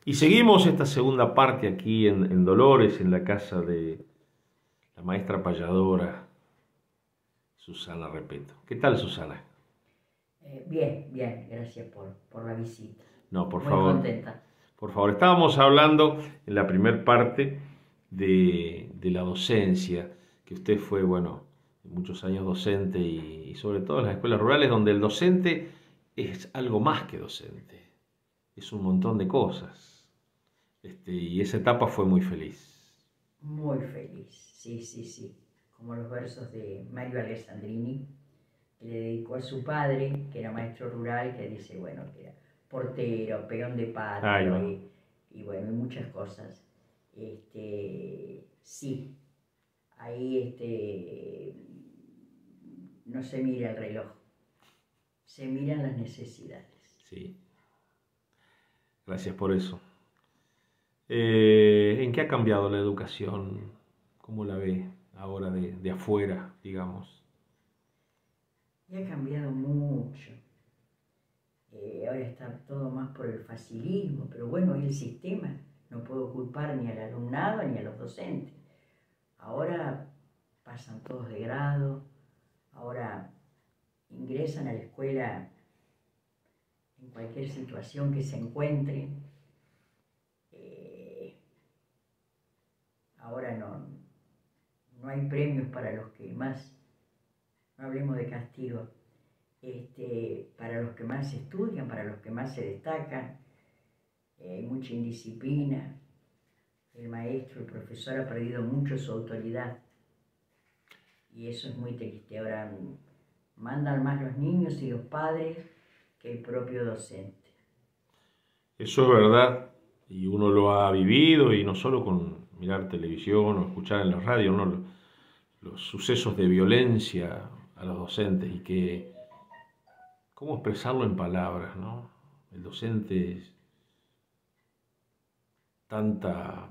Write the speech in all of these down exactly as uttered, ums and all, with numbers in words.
Y seguimos esta segunda parte aquí en, en Dolores, en la casa de la maestra payadora Susana Repeto. ¿Qué tal, Susana? Eh, bien, bien, gracias por, por la visita. No, por Muy favor, contenta. por favor. Estábamos hablando en la primer parte de, de la docencia, que usted fue, bueno, muchos años docente y, y sobre todo en las escuelas rurales, donde el docente es algo más que docente, es un montón de cosas. Este, y esa etapa fue muy feliz. Muy feliz, sí, sí, sí. Como los versos de Mario Alessandrini, que le dedicó a su padre, que era maestro rural, que dice, bueno, que era portero, peón de Ahí patio va. y, y bueno, y muchas cosas. Este, sí, ahí este, no se mira el reloj, se miran las necesidades. Sí, gracias por eso. Eh, ¿en qué ha cambiado la educación? ¿Cómo la ve ahora de, de afuera, digamos? Y ha cambiado mucho. Eh, ahora está todo más por el facilismo, pero bueno, es el sistema, no puedo culpar ni al alumnado ni a los docentes. Ahora pasan todos de grado, ahora ingresan a la escuela en cualquier situación que se encuentre. Eh, ahora no, no hay premios para los que más, no hablemos de castigo, este, para los que más estudian, para los que más se destacan. Eh, hay mucha indisciplina. El maestro, el profesor ha perdido mucho su autoridad y eso es muy triste. Ahora mandan más los niños y los padres que el propio docente. Eso es verdad y uno lo ha vivido y no solo con mirar televisión o escuchar en la radio, ¿no? Los, los sucesos de violencia a los docentes y que, ¿cómo expresarlo en palabras, ¿no? El docente es tanta,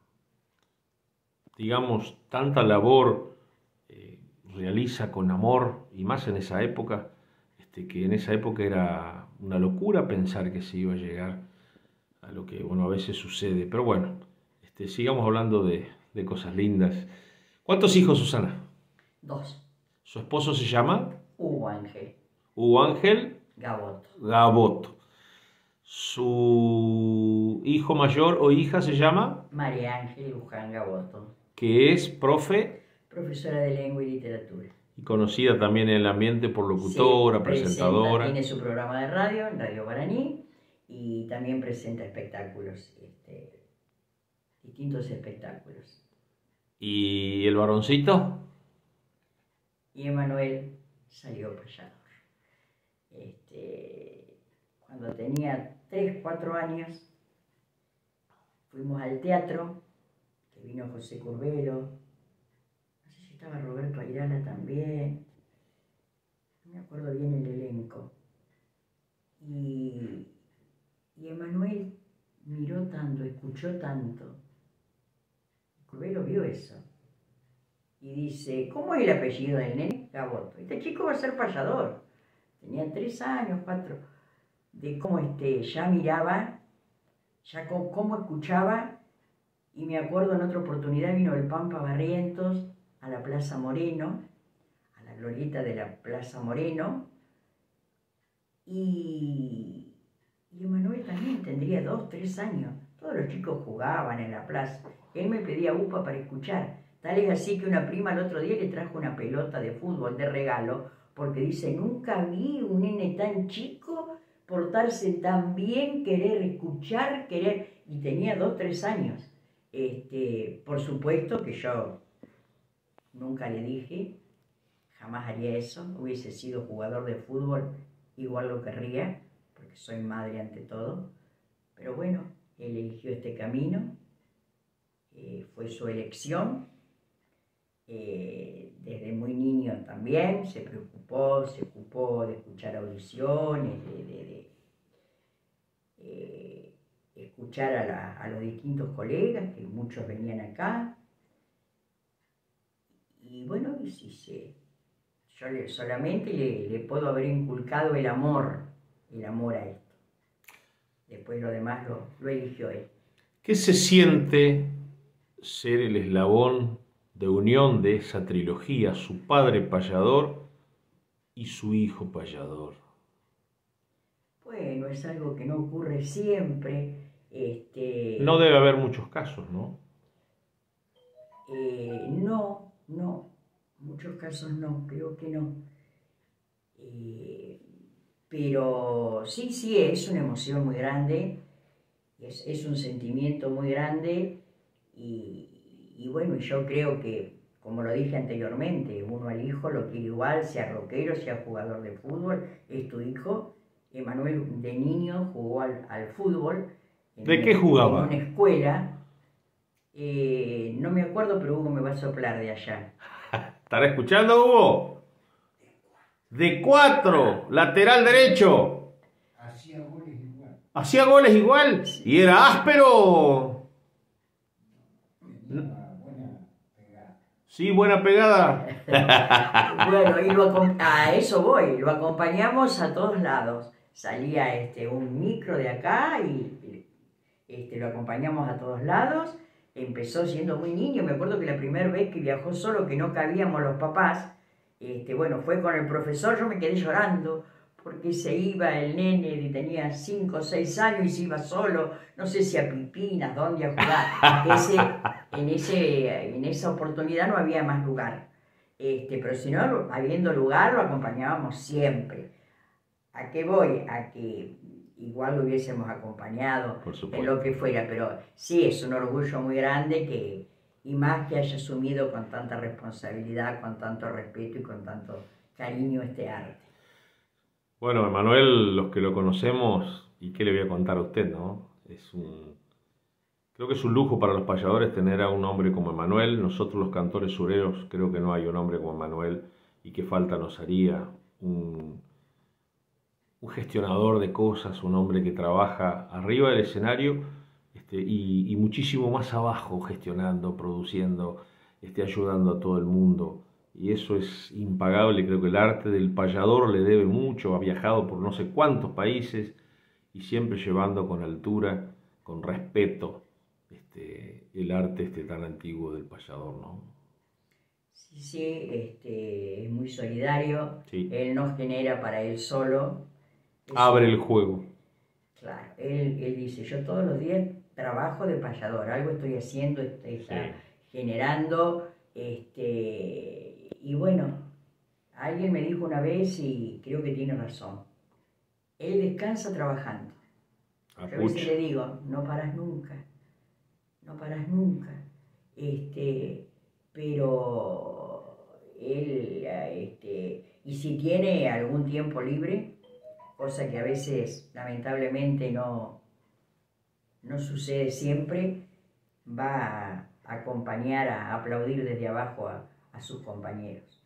digamos, tanta labor eh, realiza con amor y más en esa época, este, que en esa época era una locura pensar que se iba a llegar a lo que, bueno, a veces sucede. Pero bueno, este, sigamos hablando de, de cosas lindas. ¿Cuántos hijos, Susana? Dos. ¿Su esposo se llama? Hugo Ángel Hugo Ángel Gaboto. Gaboto. ¿Su hijo mayor o hija se llama? María Ángel Luján Gaboto. Que es profe Profesora de lengua y literatura. y conocida también en el ambiente por Sí, locutora, presenta, presentadora. tiene su programa de radio, en Radio Guaraní, y también presenta espectáculos, este, distintos espectáculos. ¿Y el varoncito? Y Emanuel salió payador. Este, cuando tenía tres, cuatro años, fuimos al teatro, que vino José Curbelo, no sé si estaba Roberto Airala también, no me acuerdo bien el elenco. Y, y Emanuel miró tanto, escuchó tanto. Curbelo vio eso. Y dice, ¿cómo es el apellido del nene? Gaboto. Este chico va a ser payador. Tenía tres años, cuatro. De cómo este, ya miraba, ya cómo, cómo escuchaba. Y me acuerdo en otra oportunidad vino el Pampa Barrientos a la Plaza Moreno, a la glorieta de la Plaza Moreno. Y, y Emanuel también tendría dos, tres años. Todos los chicos jugaban en la plaza. Él me pedía upa para escuchar. Tal es así que una prima el otro día le trajo una pelota de fútbol de regalo, porque dice, nunca vi un nene tan chico portarse tan bien, querer escuchar, querer... Y tenía dos, tres años. Este, por supuesto que yo nunca le dije, jamás haría eso, hubiese sido jugador de fútbol, igual lo querría, porque soy madre ante todo. Pero bueno, él eligió este camino, eh, fue su elección. Eh, desde muy niño también se preocupó, se ocupó de escuchar audiciones, de, de, de eh, escuchar a, la, a los distintos colegas, que muchos venían acá. Y bueno, y si se, yo le, solamente le, le puedo haber inculcado el amor, el amor a esto. Después lo demás lo, lo eligió él. ¿Qué se siente ser el eslabón de unión de esa trilogía, su padre payador y su hijo payador? Bueno, es algo que no ocurre siempre. Este, No debe haber muchos casos, ¿no? eh, no, no, muchos casos no, creo que no. Eh, pero sí, sí, es una emoción muy grande, es, es un sentimiento muy grande y, y bueno, yo creo que, como lo dije anteriormente, uno al hijo lo quiere igual, sea rockero, sea jugador de fútbol, es tu hijo. Emanuel de niño jugó al, al fútbol. ¿De qué jugaba? En una escuela. Eh, no me acuerdo, pero Hugo me va a soplar de allá. ¿Estará escuchando, Hugo? De cuatro, lateral derecho. Hacía goles igual. ¿Hacía goles igual? ¿Y era áspero? Tenía buena pegada. Sí, buena pegada. Bueno, y lo, a eso voy, lo acompañamos a todos lados. Salía este, un micro de acá y este, lo acompañamos a todos lados. Empezó siendo muy niño, me acuerdo que la primera vez que viajó solo, que no cabíamos los papás, este, bueno, fue con el profesor, yo me quedé llorando, porque se iba el nene, y tenía cinco o seis años y se iba solo, no sé si a Pipinas, dónde a jugar. Ese, en, ese, en esa oportunidad no había más lugar, este, pero si no, habiendo lugar, lo acompañábamos siempre. ¿A qué voy? A que igual lo hubiésemos acompañado en lo que fuera, pero sí es un orgullo muy grande que, y más que haya asumido con tanta responsabilidad, con tanto respeto y con tanto cariño este arte. Bueno, Emanuel, los que lo conocemos, y qué le voy a contar a usted, ¿no? Es un, creo que es un lujo para los payadores tener a un hombre como Emanuel. Nosotros los cantores sureros creo que no hay un hombre como Emanuel, y qué falta nos haría un, un gestionador de cosas, un hombre que trabaja arriba del escenario este, y, y muchísimo más abajo, gestionando, produciendo, este, ayudando a todo el mundo. Y eso es impagable. Creo que el arte del payador le debe mucho. Ha viajado por no sé cuántos países y siempre llevando con altura, con respeto, este, el arte este tan antiguo del payador, ¿no? Sí, sí, este, es muy solidario. Sí. Él no genera para él solo. Abre el juego. Claro, él, él dice, yo todos los días trabajo de payador, algo estoy haciendo, estoy Sí. generando, este, y bueno, alguien me dijo una vez y creo que tiene razón, él descansa trabajando. Yo a veces le digo, no paras nunca, no paras nunca, este, pero él, este, y si tiene algún tiempo libre, cosa que a veces lamentablemente no, no sucede siempre, va a acompañar, a aplaudir desde abajo a, a sus compañeros.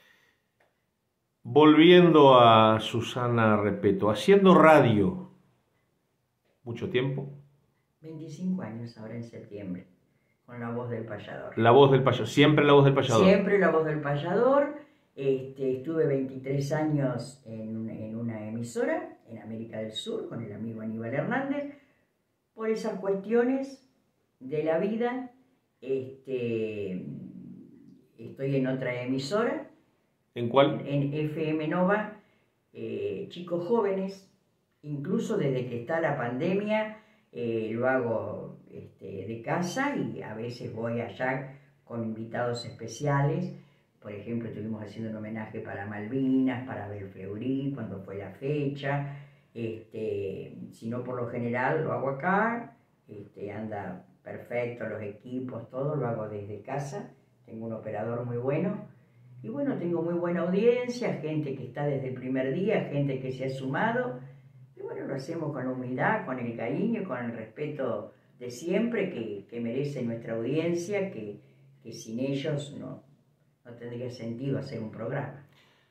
Volviendo a Susana Repetto, haciendo radio, ¿mucho tiempo? veinticinco años ahora en septiembre, con La Voz del Payador. La Voz del Payador, siempre La Voz del Payador. Siempre La Voz del Payador. Este, estuve veintitrés años en, en una emisora en América del Sur con el amigo Aníbal Hernández. Por esas cuestiones de la vida, este, estoy en otra emisora. ¿En cuál? En, en F M Nova, eh, chicos jóvenes, incluso desde que está la pandemia, eh, lo hago este, de casa y a veces voy allá con invitados especiales. Por ejemplo, estuvimos haciendo un homenaje para Malvinas, para Abel Fleury, cuando fue la fecha. Este, si no, por lo general lo hago acá, este, anda perfecto los equipos, todo lo hago desde casa. Tengo un operador muy bueno. Y bueno, tengo muy buena audiencia, gente que está desde el primer día, gente que se ha sumado. Y bueno, lo hacemos con humildad, con el cariño, con el respeto de siempre que, que merece nuestra audiencia, que, que sin ellos no, no tendría sentido hacer un programa.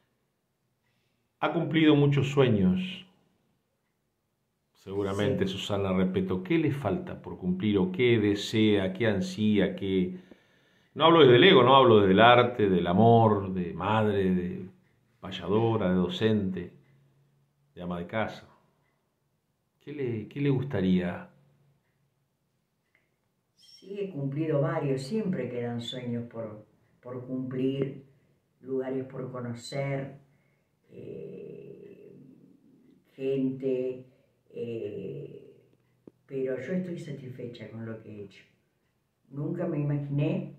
Ha cumplido muchos sueños, seguramente, sí. Susana Repetto. ¿Qué le falta por cumplir o qué desea, qué ansía, qué... No hablo desde el ego, no hablo desde el arte, del amor, de madre, de payadora, de docente, de ama de casa. ¿Qué le, qué le gustaría? Sí, he cumplido varios, siempre quedan sueños por, por cumplir, lugares por conocer, eh, gente, eh, pero yo estoy satisfecha con lo que he hecho. Nunca me imaginé,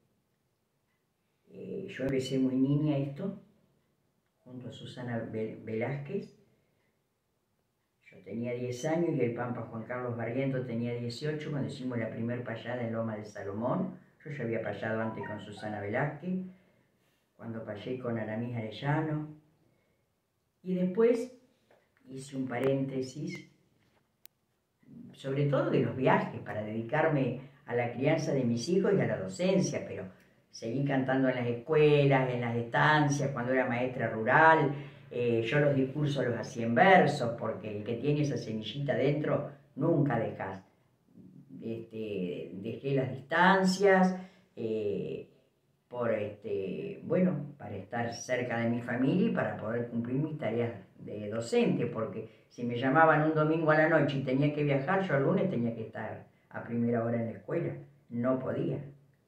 eh, yo empecé muy niña esto, junto a Susana Velázquez. Yo tenía diez años y el Pampa Juan Carlos Barriento tenía dieciocho cuando hicimos la primer payada en Loma de Salomón. Yo ya había payado antes con Susana Velázquez, cuando payé con Aramis Arellano. Y después hice un paréntesis, sobre todo de los viajes, para dedicarme a la crianza de mis hijos y a la docencia, pero seguí cantando en las escuelas, en las estancias, cuando era maestra rural. Eh, yo los discursos los hacía en versos, porque el que tiene esa semillita dentro nunca dejas. Este, dejé las distancias eh, por, este, bueno, para estar cerca de mi familia y para poder cumplir mis tareas de docente, porque si me llamaban un domingo a la noche y tenía que viajar, yo el lunes tenía que estar a primera hora en la escuela, no podía.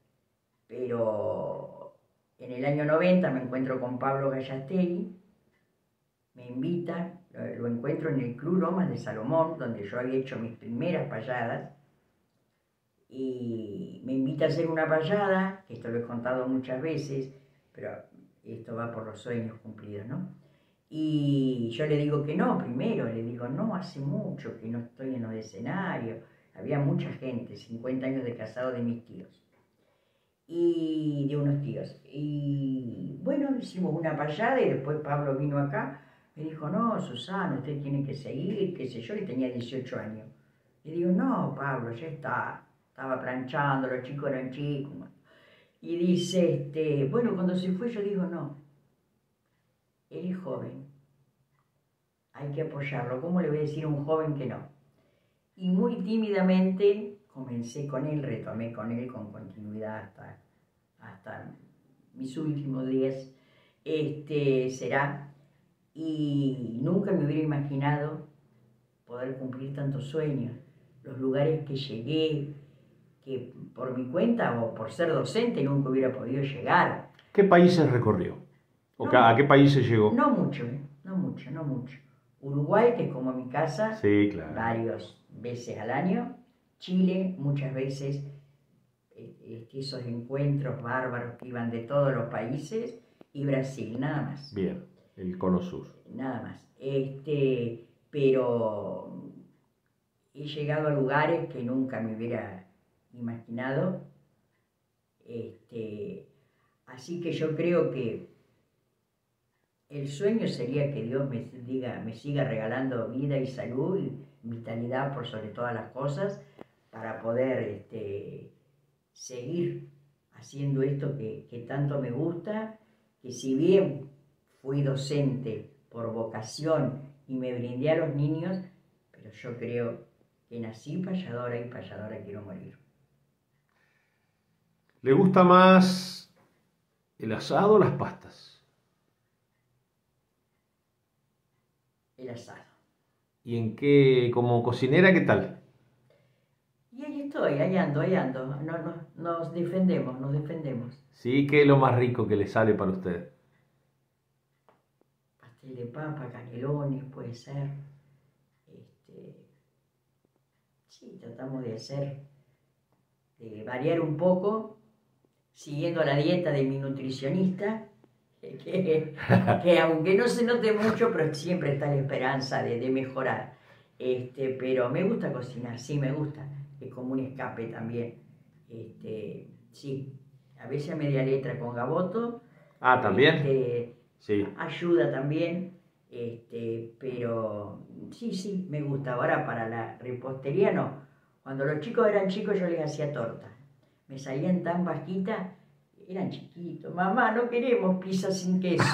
Pero en el año noventa me encuentro con Pablo Gallastelli, me invita, lo encuentro en el Club Lomas de Salomón, donde yo había hecho mis primeras payadas, y me invita a hacer una payada, que esto lo he contado muchas veces, pero esto va por los sueños cumplidos, ¿no? Y yo le digo que no, primero, le digo, no, hace mucho que no estoy en los escenarios, había mucha gente, cincuenta años de casado de mis tíos, y de unos tíos, y bueno, hicimos una payada y después Pablo vino acá, me dijo, no, Susana, usted tiene que seguir, qué sé yo, y tenía dieciocho años. Y digo, no, Pablo, ya está, estaba planchando, los chicos eran chicos. Y dice, este, bueno, cuando se fue yo digo, no, él es joven, hay que apoyarlo, ¿cómo le voy a decir a un joven que no? Y muy tímidamente comencé con él, retomé con él con continuidad hasta, hasta mis últimos días, este, será, y nunca me hubiera imaginado poder cumplir tantos sueños, los lugares que llegué, que por mi cuenta o por ser docente nunca hubiera podido llegar. ¿Qué países recorrió? ¿O No, a qué países llegó? No mucho, ¿eh? no mucho, no mucho. Uruguay, que es como mi casa, Sí, claro. varias veces al año. Chile, muchas veces, eh, esos encuentros bárbaros que iban de todos los países. Y Brasil, nada más. Bien, el Cono Sur. Nada más. Este, pero he llegado a lugares que nunca me hubiera imaginado. Este, así que yo creo que el sueño sería que Dios me, diga, me siga regalando vida y salud y vitalidad por sobre todas las cosas para poder este, seguir haciendo esto que, que tanto me gusta, que si bien fui docente por vocación y me brindé a los niños, pero yo creo que nací payadora y payadora quiero morir. ¿Le gusta más el asado o las pastas? El asado. ¿Y en qué, como cocinera, qué tal? Y ahí estoy, ahí ando, ahí ando. No, no, nos defendemos, nos defendemos. Sí, ¿qué es lo más rico que le sale para usted? Pastel de papa, canelones, puede ser. Este, sí, tratamos de hacer, de variar un poco, siguiendo la dieta de mi nutricionista, que, que, que aunque no se note mucho, pero siempre está la esperanza de, de mejorar. Este, pero me gusta cocinar, sí me gusta, es como un escape también. Este, sí, a veces a media letra con gaboto. Ah, ¿también? Este, Sí. Ayuda también, este, pero sí, sí, me gusta. Ahora para la repostería no. Cuando los chicos eran chicos yo les hacía torta. Me salían tan bajitas, eran chiquitos. Mamá, no queremos pizza sin queso.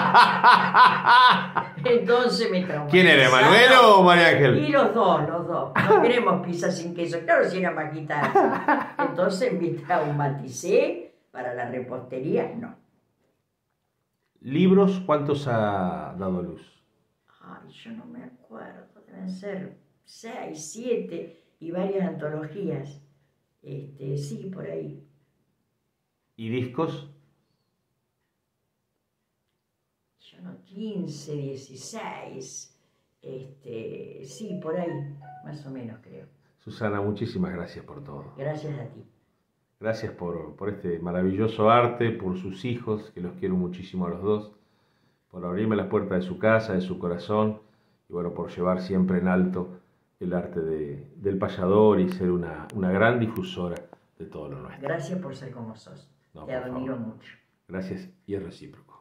Entonces me traumatizaron. ¿Quién era, Emanuel o María Ángel? Y los dos, los dos. No queremos pizza sin queso. Claro, si eran bajitas. Entonces me traumaticé para la repostería, no. ¿Libros cuántos ha dado a luz? Ay, yo no me acuerdo, deben ser seis, siete y varias antologías. Este, sí, por ahí. ¿Y discos? Yo no, quince, dieciséis. Este, sí, por ahí, más o menos creo. Susana, muchísimas gracias por todo. Gracias a ti. Gracias por, por este maravilloso arte, por sus hijos, que los quiero muchísimo a los dos, por abrirme las puertas de su casa, de su corazón, y bueno, por llevar siempre en alto el arte de, del payador y ser una, una gran difusora de todo lo nuestro. Gracias por ser como sos. No, Te por admiro favor. mucho. Gracias y es recíproco.